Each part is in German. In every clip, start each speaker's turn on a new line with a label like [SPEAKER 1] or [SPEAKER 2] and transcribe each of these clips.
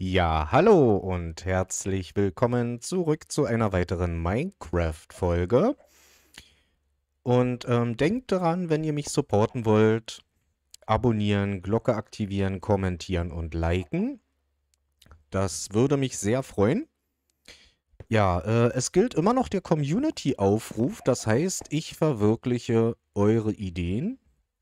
[SPEAKER 1] Ja, hallo und herzlich willkommen zurück zu einer weiteren Minecraft-Folge. Und denkt daran, wenn ihr mich supporten wollt, abonnieren, Glocke aktivieren, kommentieren und liken. Das würde mich sehr freuen. Ja, es gilt immer noch der Community-Aufruf. Das heißt, ich verwirkliche eure Ideen.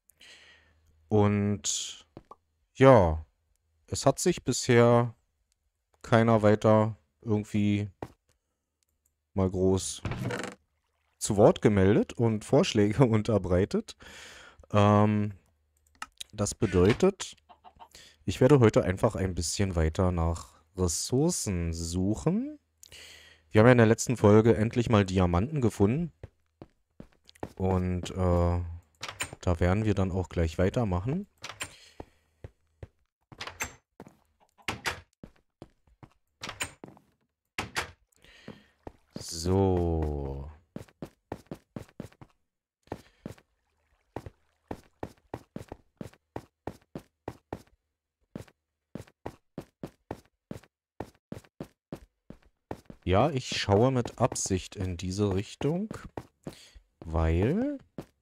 [SPEAKER 1] Und ja, es hat sich bisher keiner weiter irgendwie mal groß zu Wort gemeldet und Vorschläge unterbreitet. Ähm, Das bedeutet, ich werde heute einfach ein bisschen weiter nach Ressourcen suchen. Wir haben ja in der letzten Folge endlich mal Diamanten gefunden und da werden wir dann auch gleich weitermachen. So. Ja, ich schaue mit Absicht in diese Richtung, weil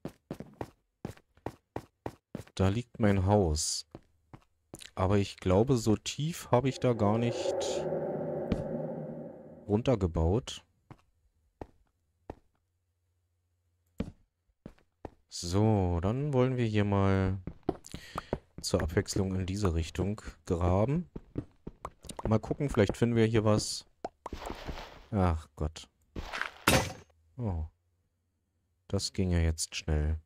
[SPEAKER 1] da liegt mein Haus. Aber ich glaube, so tief habe ich da gar nicht runtergebaut. So, dann wollen wir hier mal zur Abwechslung in diese Richtung graben. Mal gucken, vielleicht finden wir hier was. Ach Gott. Oh, das ging ja jetzt schnell.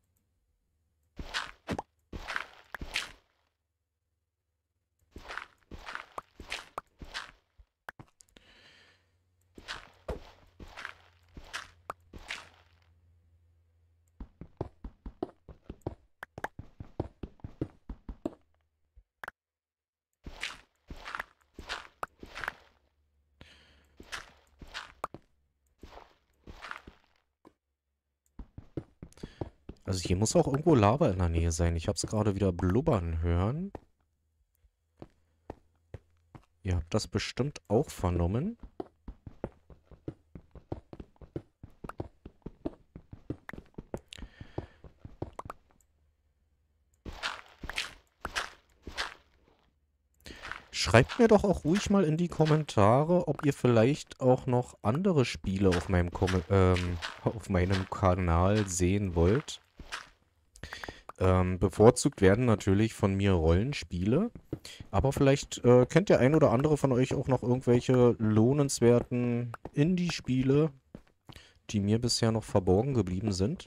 [SPEAKER 1] Also hier muss auch irgendwo Lava in der Nähe sein. Ich habe es gerade wieder blubbern hören. Ihr habt das bestimmt auch vernommen. Schreibt mir doch auch ruhig mal in die Kommentare, ob ihr vielleicht auch noch andere Spiele auf meinem Kanal sehen wollt. Bevorzugt werden natürlich von mir Rollenspiele. Aber vielleicht kennt der ein oder andere von euch auch noch irgendwelche lohnenswerten Indie-Spiele, die mir bisher noch verborgen geblieben sind.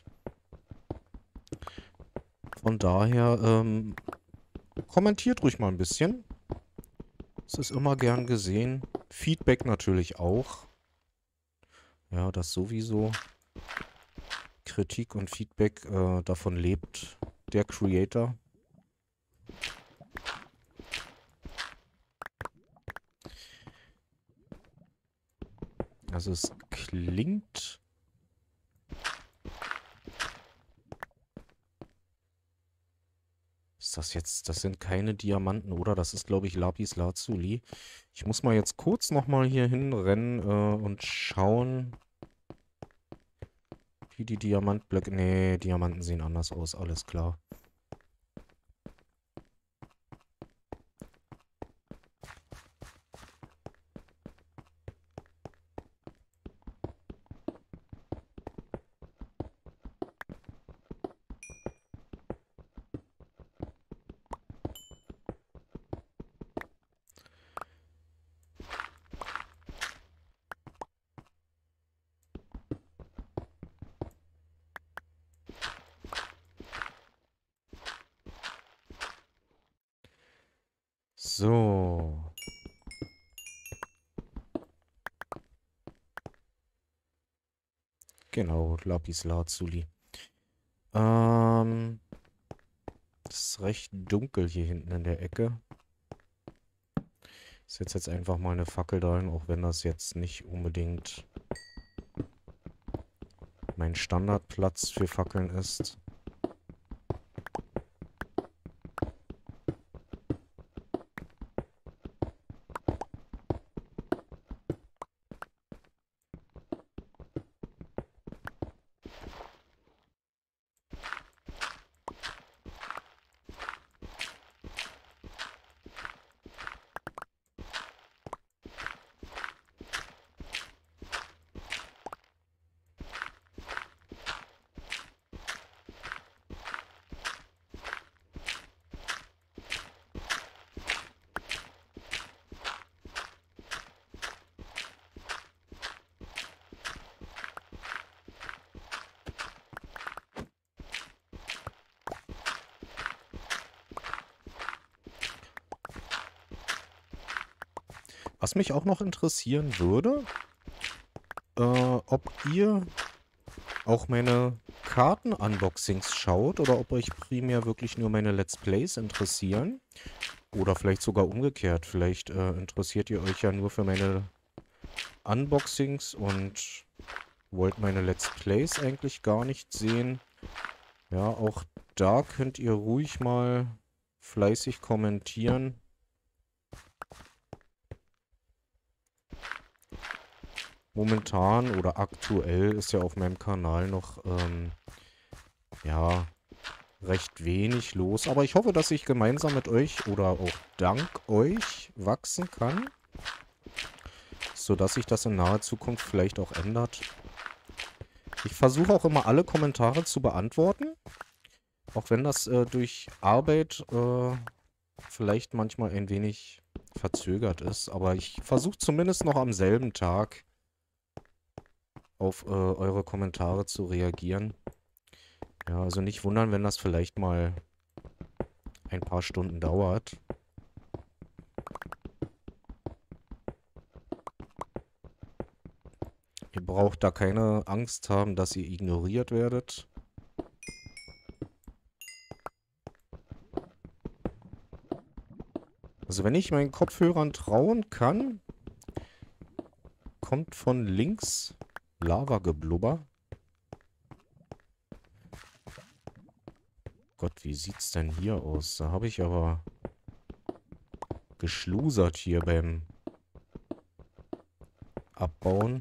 [SPEAKER 1] Von daher kommentiert ruhig mal ein bisschen. Es ist immer gern gesehen. Feedback natürlich auch. Ja, das sowieso. Kritik und Feedback, davon lebt der Creator. Also es klingt. Ist das jetzt? Das sind keine Diamanten, oder? Das ist, glaube ich, Lapis Lazuli. Ich muss mal jetzt kurz nochmal hier hinrennen und schauen, wie die Diamantblöcke. Nee, Diamanten sehen anders aus, alles klar. So. Genau, Lapis Lazuli. Ähm, Es ist recht dunkel hier hinten in der Ecke. Ich setze jetzt einfach mal eine Fackel rein, auch wenn das jetzt nicht unbedingt mein Standardplatz für Fackeln ist. Was mich auch noch interessieren würde, ob ihr auch meine Karten-Unboxings schaut oder ob euch primär wirklich nur meine Let's Plays interessieren. Oder vielleicht sogar umgekehrt. Vielleicht interessiert ihr euch ja nur für meine Unboxings und wollt meine Let's Plays eigentlich gar nicht sehen. Ja, auch da könnt ihr ruhig mal fleißig kommentieren. Momentan oder aktuell ist ja auf meinem Kanal noch, ja, recht wenig los. Aber ich hoffe, dass ich gemeinsam mit euch oder auch dank euch wachsen kann, sodass sich das in naher Zukunft vielleicht auch ändert. Ich versuche auch immer alle Kommentare zu beantworten, auch wenn das durch Arbeit vielleicht manchmal ein wenig verzögert ist. Aber ich versuche zumindest noch am selben Tag auf eure Kommentare zu reagieren. Ja, also nicht wundern, wenn das vielleicht mal ein paar Stunden dauert. Ihr braucht da keine Angst haben, dass ihr ignoriert werdet. Also wenn ich meinen Kopfhörern trauen kann, kommt von links Lavageblubber. Gott, wie sieht's denn hier aus? Da habe ich aber geschlusert hier beim Abbauen.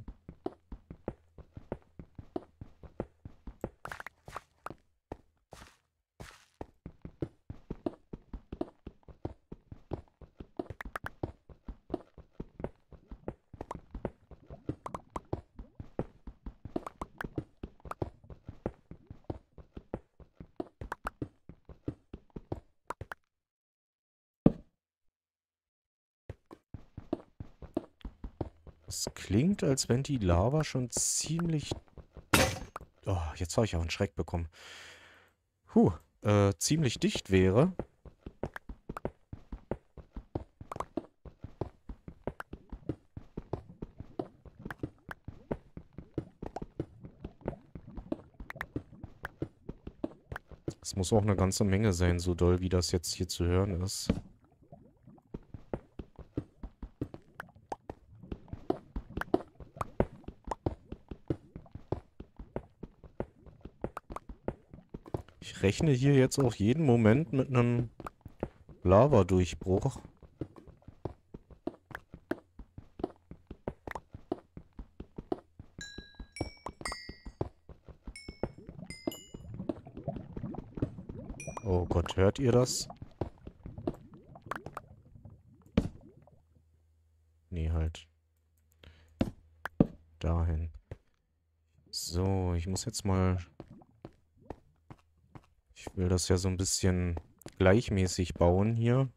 [SPEAKER 1] Es klingt, als wenn die Lava schon ziemlich... Oh, jetzt habe ich auch einen Schreck bekommen. Ziemlich dicht wäre. Es muss auch eine ganze Menge sein, so doll wie das jetzt hier zu hören ist. Ich rechne hier jetzt auch jeden Moment mit einem Lavadurchbruch. Oh Gott, hört ihr das? Nee, halt. Dahin. So, ich muss jetzt mal... Ich will das ja so ein bisschen gleichmäßig bauen hier.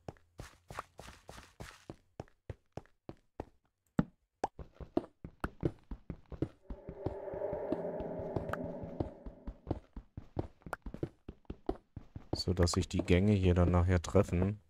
[SPEAKER 1] Sodass sich die Gänge hier dann nachher treffen.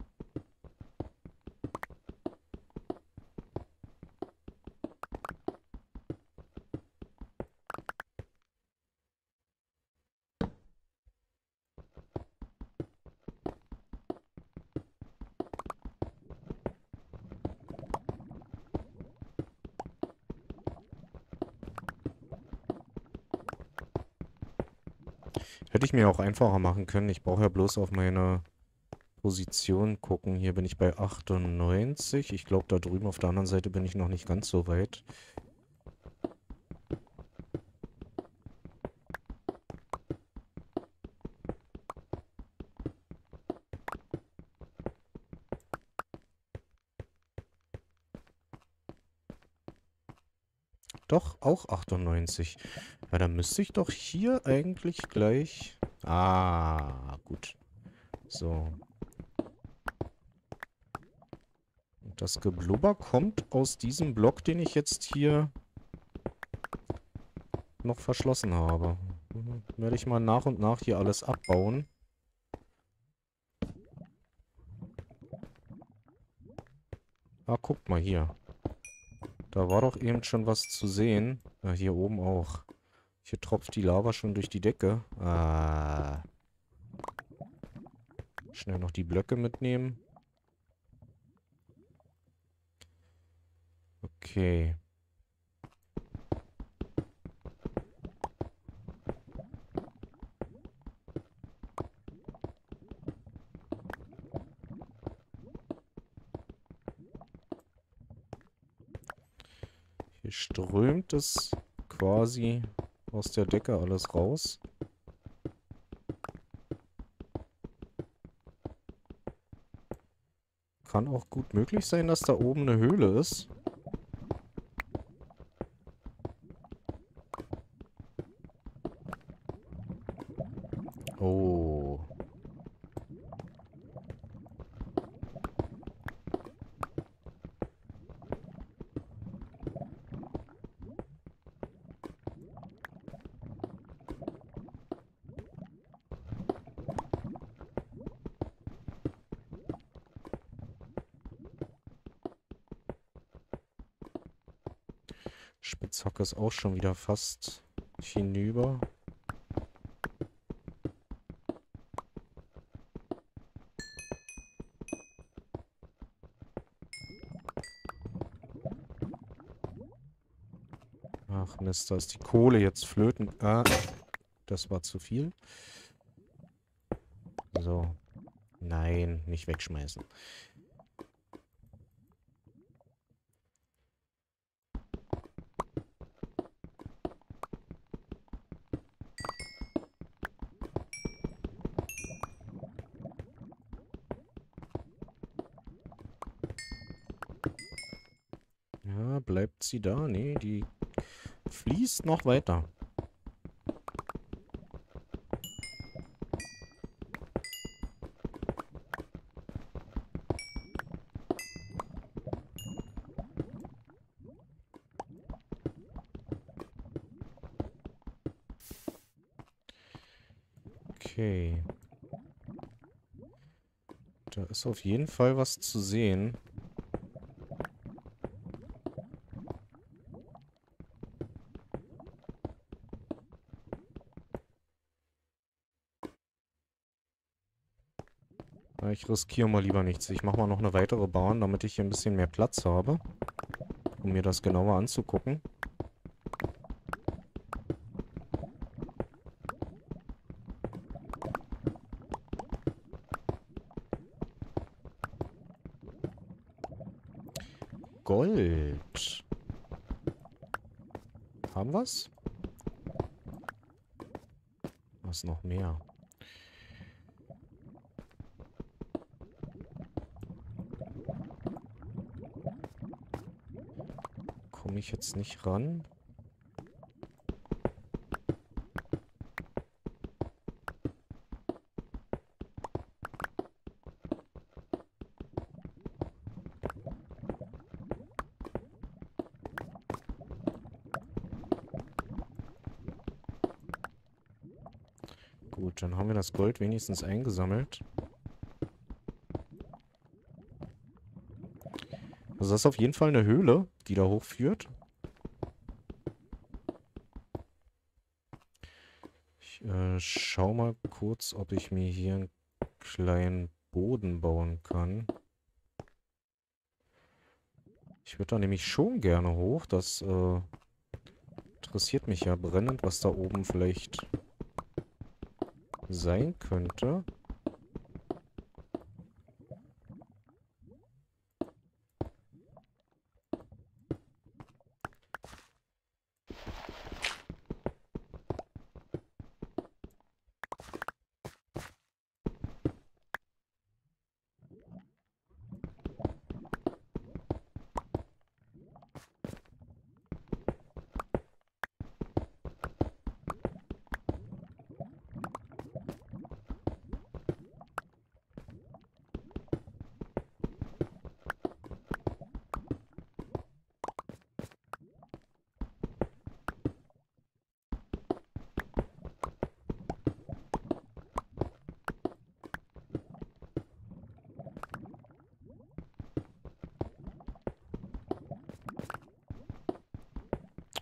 [SPEAKER 1] Hätte ich mir auch einfacher machen können. Ich brauche ja bloß auf meine Position gucken. Hier bin ich bei 98. Ich glaube, da drüben auf der anderen Seite bin ich noch nicht ganz so weit. Doch, auch 98. Ja, dann müsste ich doch hier eigentlich gleich... Ah, gut. So. Und das Geblubber kommt aus diesem Block, den ich jetzt hier noch verschlossen habe. Werde ich mal nach und nach hier alles abbauen. Ah, guckt mal hier. Da war doch eben schon was zu sehen. Ja, hier oben auch. Hier tropft die Lava schon durch die Decke. Ah. Schnell noch die Blöcke mitnehmen. Okay. Hier strömt es quasi aus der Decke alles raus. Kann auch gut möglich sein, dass da oben eine Höhle ist. Oh. Spitzhacke ist auch schon wieder fast hinüber. Ach Mist, da ist die Kohle jetzt flöten. Ah, das war zu viel. So. Nein, nicht wegschmeißen. Ja, bleibt sie da? Nee, die fließt noch weiter. Okay. Da ist auf jeden Fall was zu sehen. Ja, ich riskiere mal lieber nichts. Ich mache mal noch eine weitere Bahn, damit ich hier ein bisschen mehr Platz habe, um mir das genauer anzugucken. Gold. Haben wir's? Was noch mehr? Komme ich jetzt nicht ran? Gut, dann haben wir das Gold wenigstens eingesammelt. Also das ist auf jeden Fall eine Höhle, die da hochführt. Ich schau mal kurz, ob ich mir hier einen kleinen Boden bauen kann. Ich würde da nämlich schon gerne hoch. Das interessiert mich ja brennend, was da oben vielleicht sein könnte.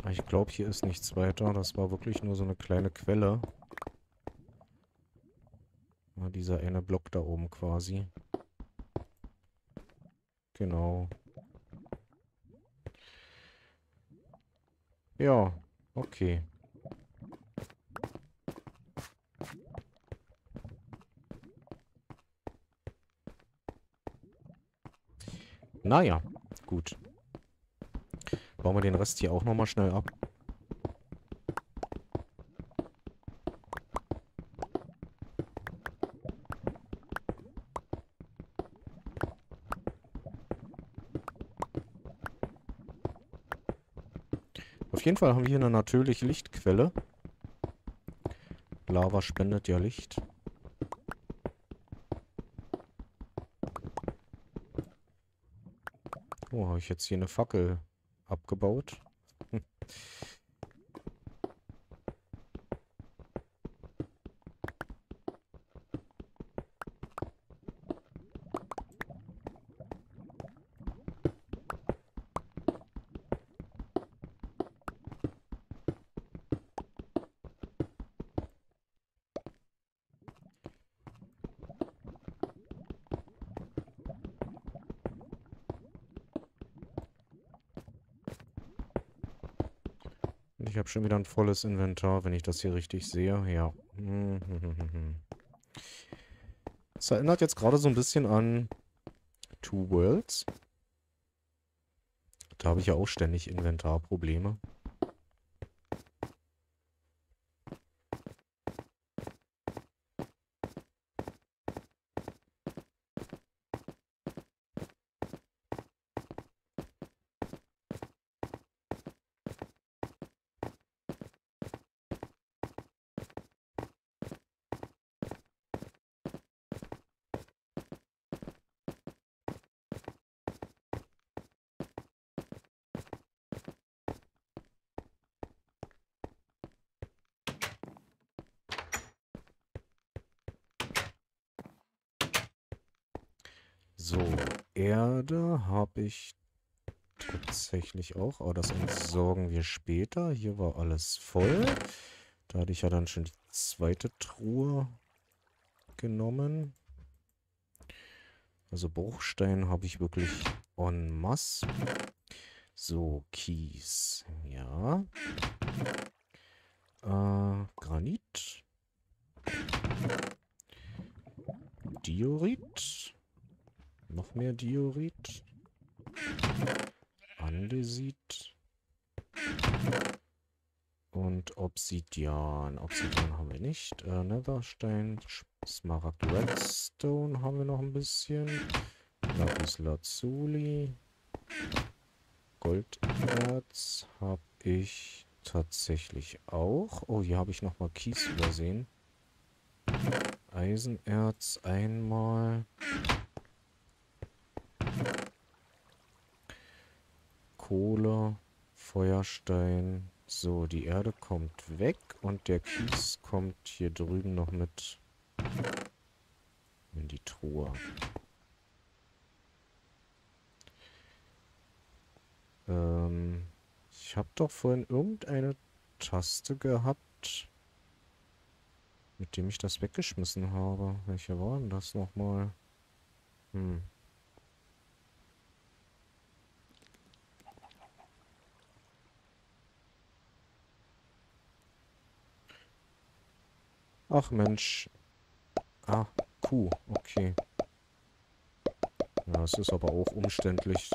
[SPEAKER 1] Ich glaube, hier ist nichts weiter. Das war wirklich nur so eine kleine Quelle. Ja, dieser eine Block da oben quasi. Genau. Ja, okay. Naja, gut. Bauen wir den Rest hier auch nochmal schnell ab. Auf jeden Fall haben wir hier eine natürliche Lichtquelle. Lava spendet ja Licht. Oh, habe ich jetzt hier eine Fackel abgebaut? Hm. Ich habe schon wieder ein volles Inventar, wenn ich das hier richtig sehe. Ja. Das erinnert jetzt gerade so ein bisschen an Two Worlds. Da habe ich ja auch ständig Inventarprobleme. So, Erde habe ich tatsächlich auch, aber das entsorgen wir später. Hier war alles voll. Da hatte ich ja dann schon die zweite Truhe genommen. Also Bruchstein habe ich wirklich en masse. So, Kies. Ja. Granit. Diorit. Noch mehr Diorit. Andesit. Und Obsidian. Obsidian haben wir nicht. Netherstein. Smaragd Redstone haben wir noch ein bisschen. Lapis Lazuli. Golderz habe ich tatsächlich auch. Oh, hier habe ich nochmal Kies übersehen. Eisenerz einmal. Kohle, Feuerstein. So, die Erde kommt weg und der Kies kommt hier drüben noch mit in die Truhe. Ich habe doch vorhin irgendeine Taste gehabt, mit dem ich das weggeschmissen habe. Welche war denn das nochmal? Hm. Ach Mensch. Ah, Q. Okay. Ja, es ist aber auch umständlich.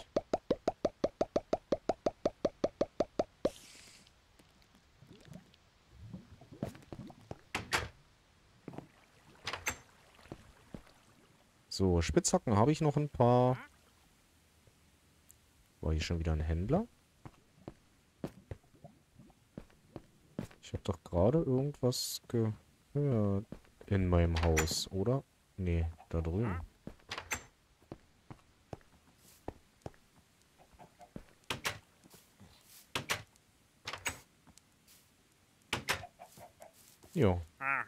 [SPEAKER 1] So, Spitzhacken habe ich noch ein paar. War hier schon wieder ein Händler? Ich habe doch gerade irgendwas gehört in meinem Haus, oder? Nee, da drüben. Jo.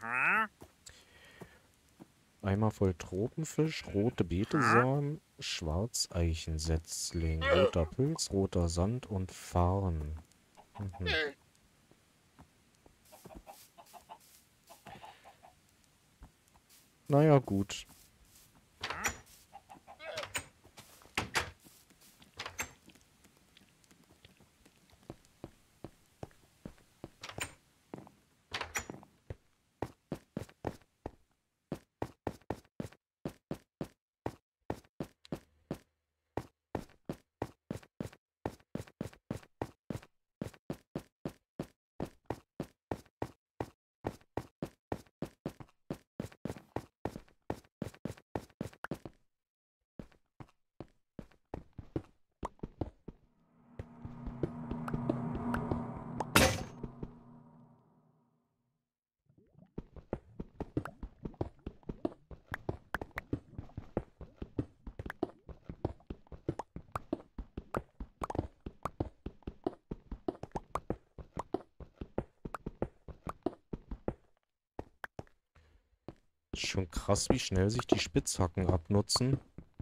[SPEAKER 1] Eimer voll Tropenfisch, rote Betesamen, Schwarzeichensetzling, roter Pilz, roter Sand und Farn. Mhm. Naja, gut. Schon krass, wie schnell sich die Spitzhacken abnutzen.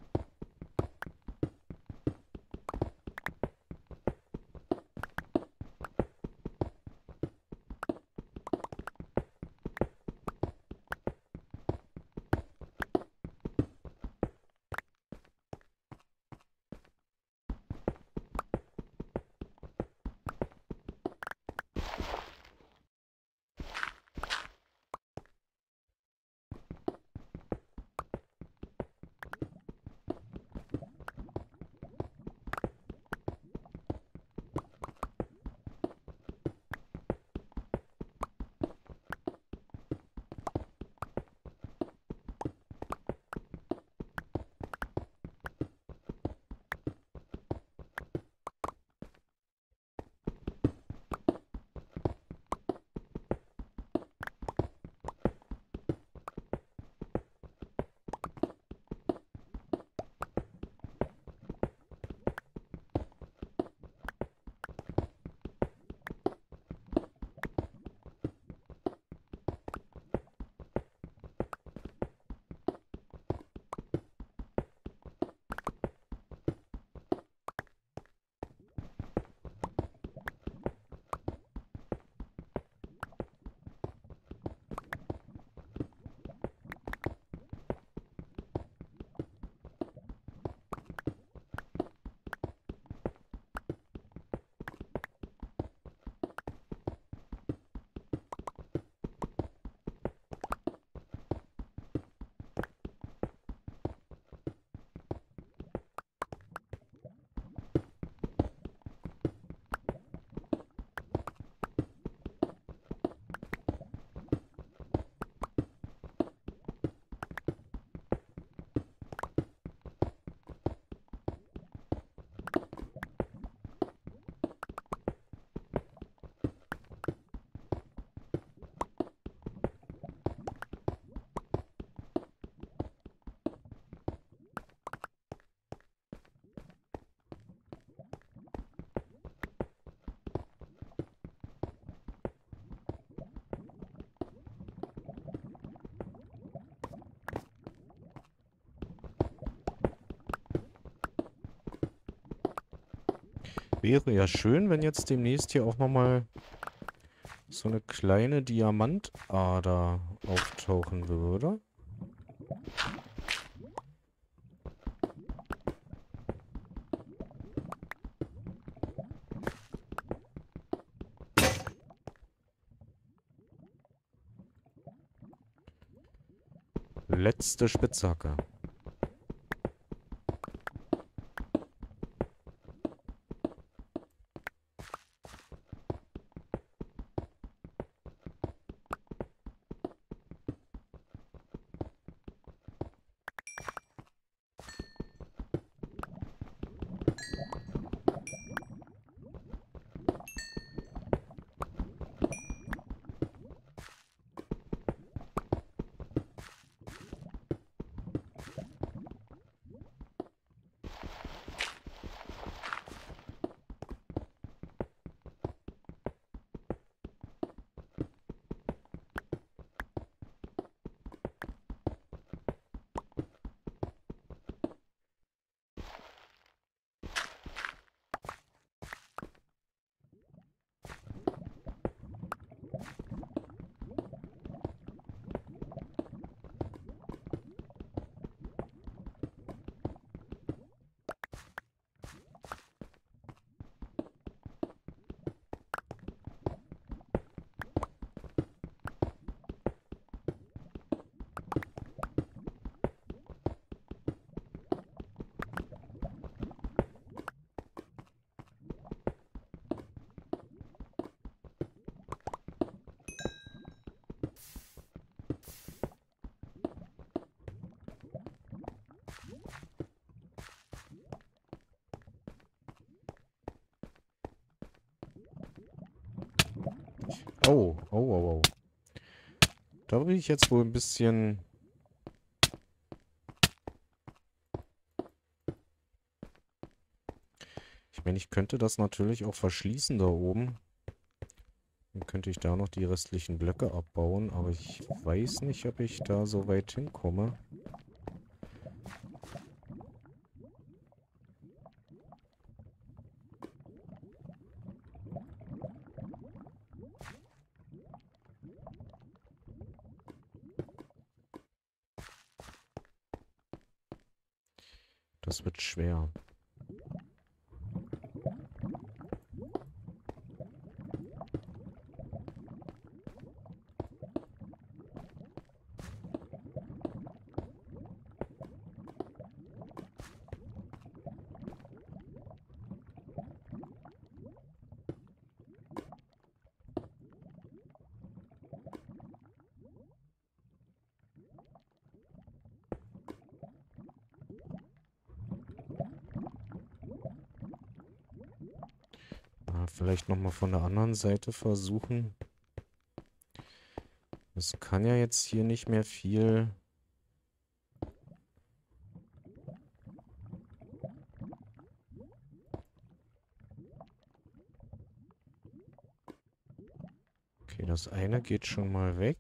[SPEAKER 1] Wäre ja schön, wenn jetzt demnächst hier auch nochmal so eine kleine Diamantader auftauchen würde. Letzte Spitzhacke. Oh, oh, oh, oh. Da bin ich jetzt wohl ein bisschen... Ich meine, ich könnte das natürlich auch verschließen da oben. Dann könnte ich da noch die restlichen Blöcke abbauen, aber ich weiß nicht, ob ich da so weit hinkomme. Das wird schwer. Vielleicht nochmal von der anderen Seite versuchen. Es kann ja jetzt hier nicht mehr viel... Okay, das eine geht schon mal weg.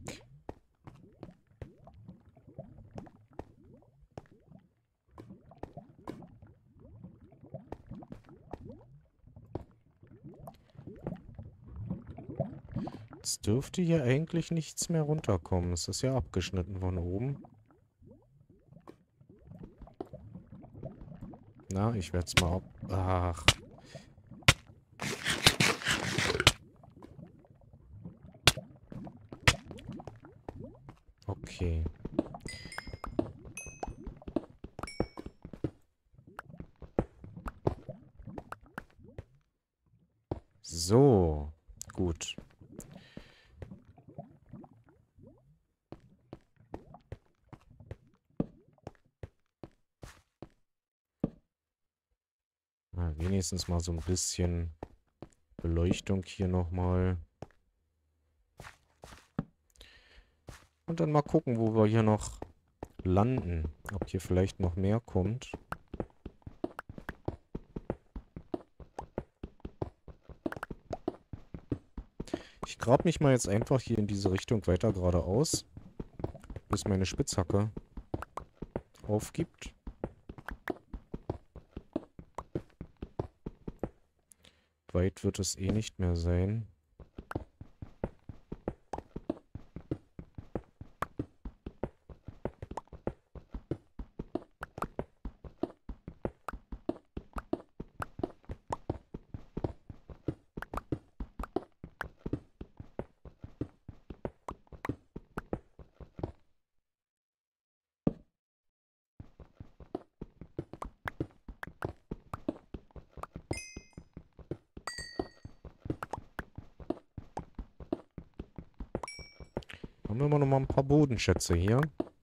[SPEAKER 1] Es dürfte hier eigentlich nichts mehr runterkommen. Es ist ja abgeschnitten von oben. Na, ich werde es mal ab... Ach. Okay. So. Gut. Wenigstens mal so ein bisschen Beleuchtung hier nochmal. Und dann mal gucken, wo wir hier noch landen. Ob hier vielleicht noch mehr kommt. Ich grab mich mal jetzt einfach hier in diese Richtung weiter geradeaus, bis meine Spitzhacke aufgibt. Weit wird es eh nicht mehr sein. Haben wir immer noch mal ein paar Bodenschätze hier.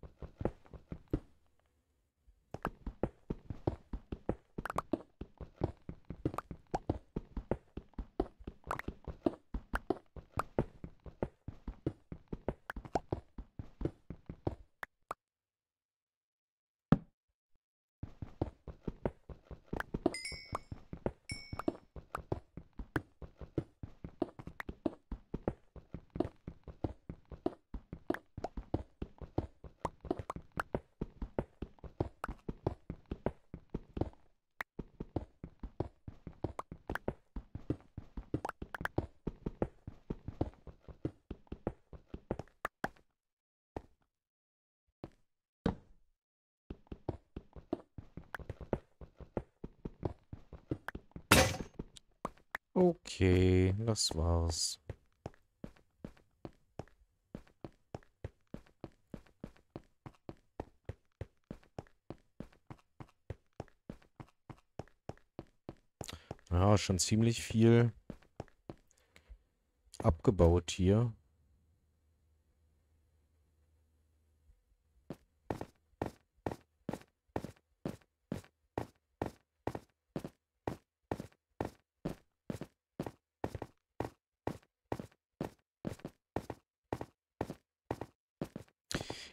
[SPEAKER 1] Okay, das war's. Ja, schon ziemlich viel abgebaut hier.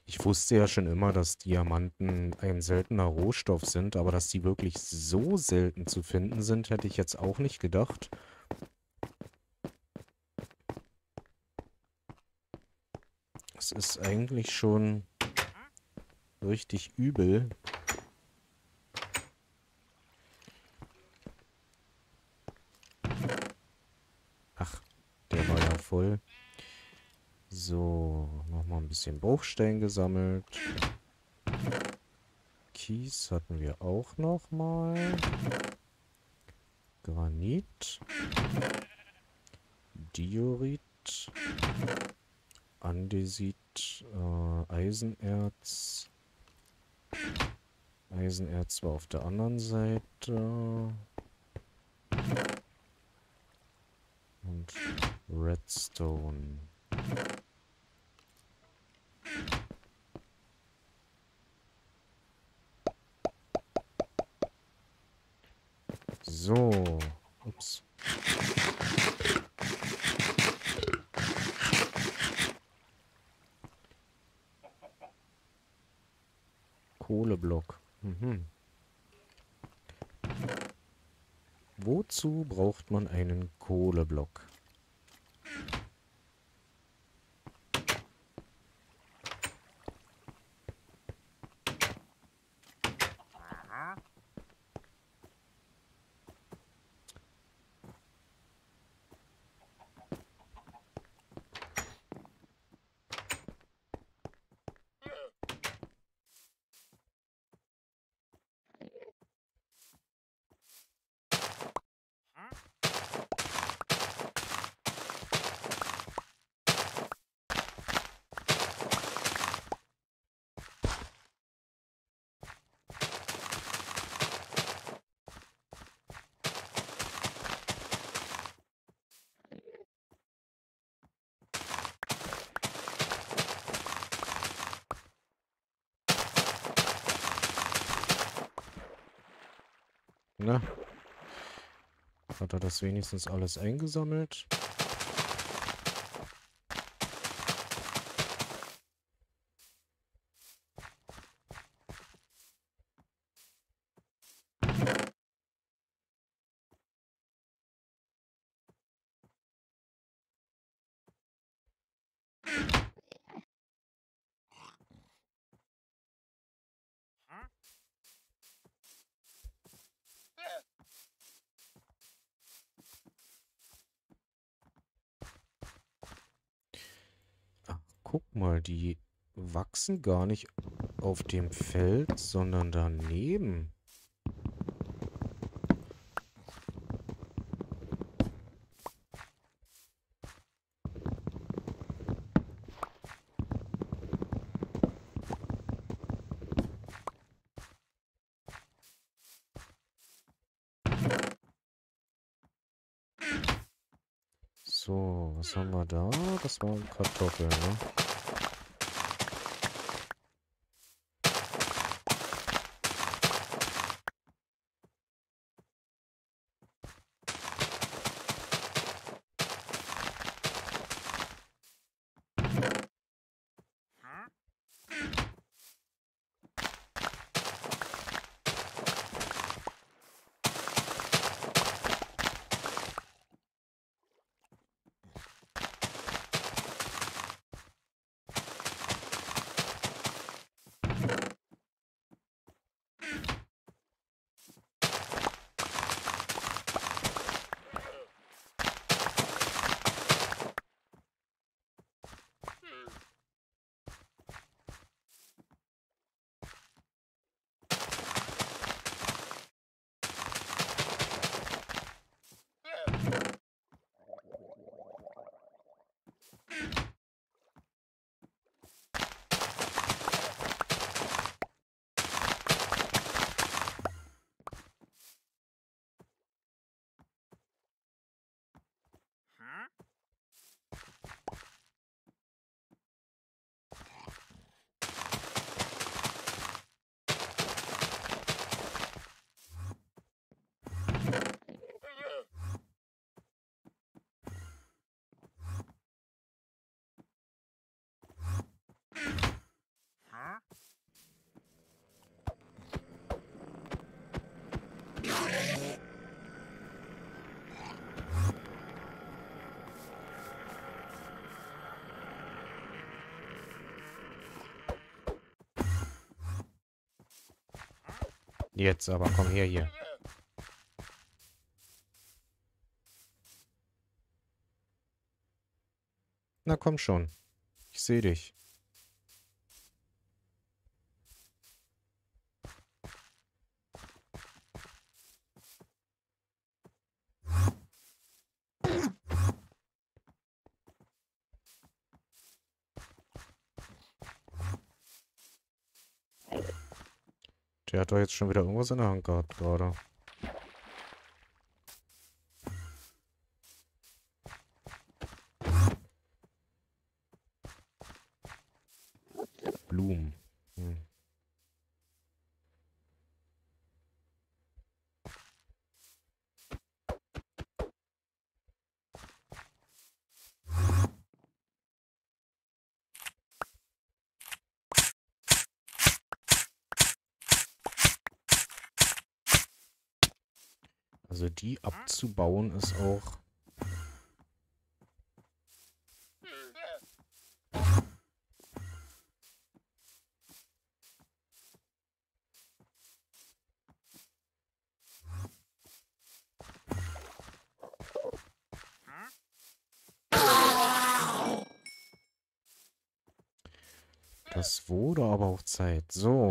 [SPEAKER 1] Ich wusste ja schon immer, dass Diamanten ein seltener Rohstoff sind, aber dass die wirklich so selten zu finden sind, hätte ich jetzt auch nicht gedacht. Es ist eigentlich schon richtig übel. Ach, der war ja voll. So, nochmal ein bisschen Bruchstein gesammelt. Kies hatten wir auch nochmal. Granit. Diorit. Andesit. Eisenerz. Eisenerz war auf der anderen Seite. Und Redstone. So. Ups. Kohleblock. Mhm. Wozu braucht man einen Kohleblock? Na, hat er das wenigstens alles eingesammelt? Ah, guck mal, die wachsen gar nicht auf dem Feld, sondern daneben. So, was haben wir da? Das waren Kartoffeln, ne? Jetzt aber, komm her hier. Na komm schon. Ich sehe dich. Der hat doch jetzt schon wieder irgendwas in der Hand gehabt gerade. Blumen. Hm. Also die abzubauen ist auch... Das wurde aber auch Zeit. So,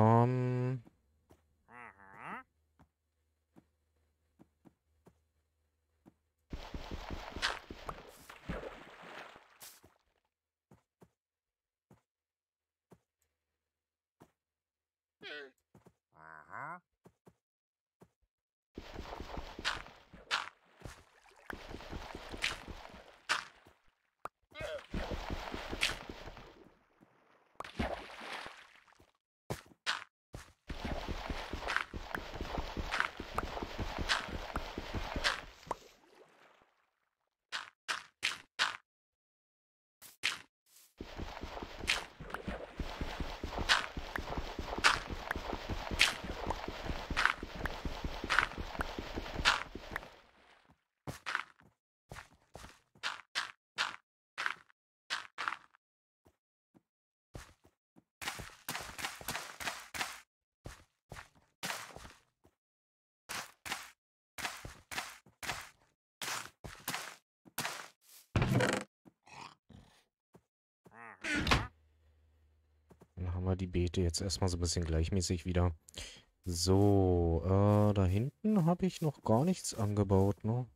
[SPEAKER 1] dann haben wir die Beete jetzt erstmal so ein bisschen gleichmäßig wieder. So, da hinten habe ich noch gar nichts angebaut, ne?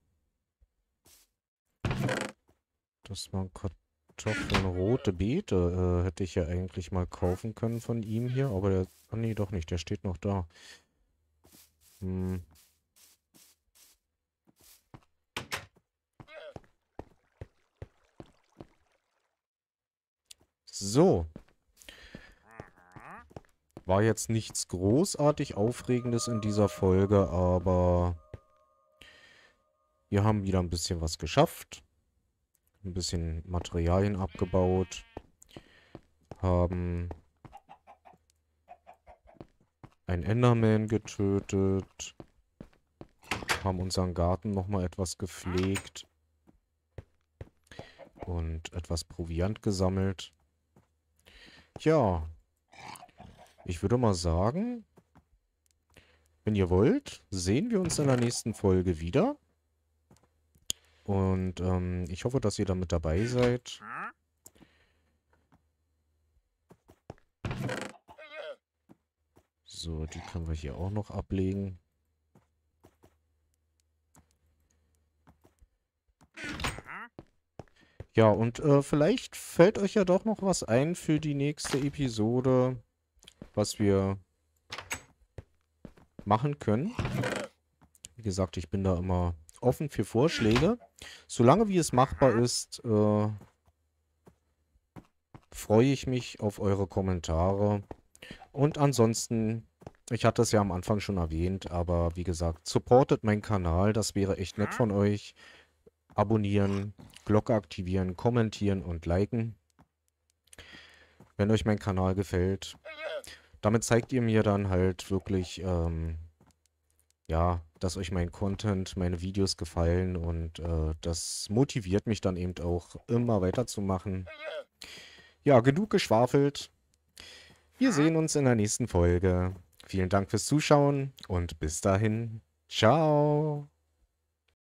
[SPEAKER 1] Das waren Kartoffeln, rote Beete, hätte ich ja eigentlich mal kaufen können von ihm hier, aber der... Ah, nee, doch nicht, der steht noch da. Hm. So. War jetzt nichts großartig Aufregendes in dieser Folge, aber wir haben wieder ein bisschen was geschafft. Ein bisschen Materialien abgebaut. Haben einen Enderman getötet. Haben unseren Garten nochmal etwas gepflegt. Und etwas Proviant gesammelt. Ja, ich würde mal sagen, wenn ihr wollt, sehen wir uns in der nächsten Folge wieder. Und ich hoffe, dass ihr da mit dabei seid. So, die können wir hier auch noch ablegen. Ja, und vielleicht fällt euch ja doch noch was ein für die nächste Episode, was wir machen können. Wie gesagt, ich bin da immer offen für Vorschläge. Solange wie es machbar ist, freue ich mich auf eure Kommentare. Und ansonsten, ich hatte es ja am Anfang schon erwähnt, aber wie gesagt, supportet meinen Kanal, das wäre echt nett von euch. Abonnieren, Glocke aktivieren, kommentieren und liken, wenn euch mein Kanal gefällt. Damit zeigt ihr mir dann halt wirklich, ja, dass euch mein Content, meine Videos gefallen und das motiviert mich dann eben auch immer weiterzumachen. Ja, genug geschwafelt. Wir sehen uns in der nächsten Folge. Vielen Dank fürs Zuschauen und bis dahin. Ciao.